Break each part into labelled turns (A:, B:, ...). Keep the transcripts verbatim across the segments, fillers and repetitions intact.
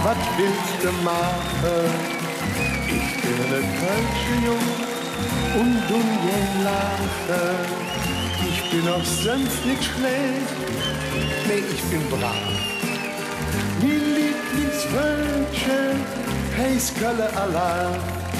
A: wat willst du machen? Ich bin ne Kölsche Jung und du je lachen. Ich bin auch sonst nicht schlecht, nee, ich bin brav. Mein Lieblingswölkchen heißt Kölle Allah.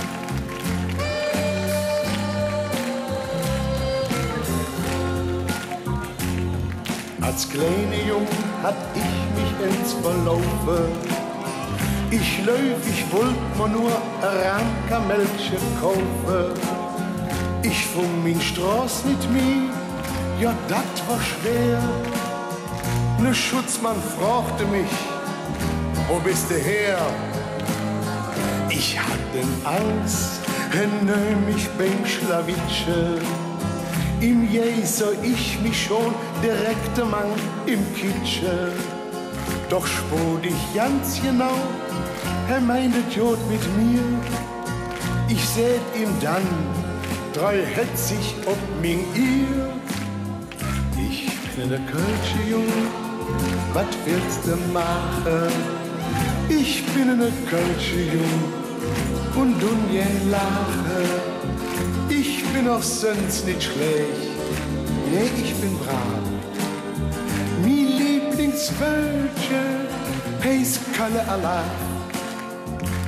A: Als kleine Jung hat ich mich ins Verlaufen. Ich läuf, ich wollt mir nur ein Rankermelche kaufen. Ich fung min Straß nicht mehr, ja dat war schwer. Ne Schutzmann fragte mich, wo bist du her? Ich hatte Angst, er nahm mich beim Schlawitsche. Im Jäh sah ich mich schon direkt Mann im Kitsche. Doch spot ich ganz genau, er meinte Jod mit mir. Ich seht ihm dann, drei hetzig ob min ihr. Ich bin ne Kölsche Jung, wat willst du machen? Ich bin ne Kölsche Jung und du je lache. Ich bin auch sonst nicht schlecht, nee, ich bin brav. Mi Lieblingswölkchen heißt Kalle Allah.